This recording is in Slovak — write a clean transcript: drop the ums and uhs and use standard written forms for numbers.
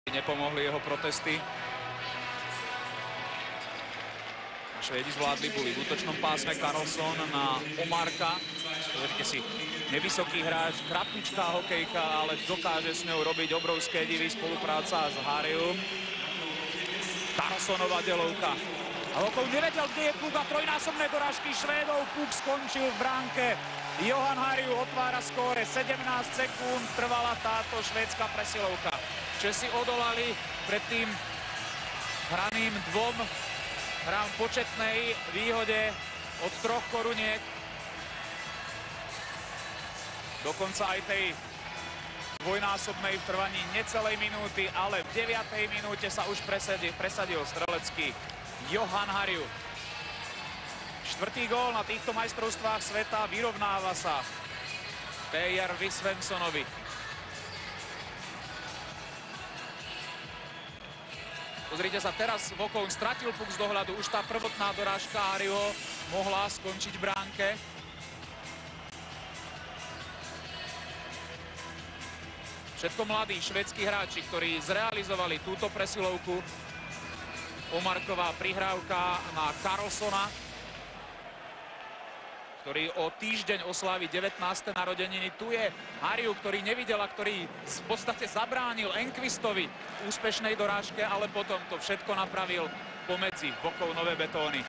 Nepomohli jeho protesty. Švédi zvládli boli v útočnom pásme Karlsson na Omarka. Vidíte si, nevysoký hráč, kratučká hokejka, ale dokáže s ňou robiť obrovské divy. Spolupráca s Harju. Karlssonová delovka. A Vokov nevedel, kde je puk a trojnásobné dorážky Švédov. Puk skončil v bránke. Johan Harju otvára skóre. 17 sekúnd trvala táto švédska presilovka. Česi odolali pred tým hraným hrám početnej výhode od 3 koruniek. Dokonca aj tej dvojnásobnej v trvaní necelej minúty, ale v 9. minúte sa už presadil strelecký Johan Harju. 4. gól na týchto majstrovstvách sveta, vyrovnáva sa P.J. Svensonovi. Pozrite sa, teraz Vokov stratil puk z dohľadu. Už tá prvotná dorážka Harjuho mohla skončiť v bránke. Všetko mladí švédski hráči, ktorí zrealizovali túto presilovku. Omarková prihrávka na Karlssona, ktorý o týždeň oslávi 19. narodeniny. Tu je Harju, ktorý nevidel a ktorý v podstate zabránil Enqvistovi úspešnej dorážke, ale potom to všetko napravil pomedzi Vokov Nové Betóny.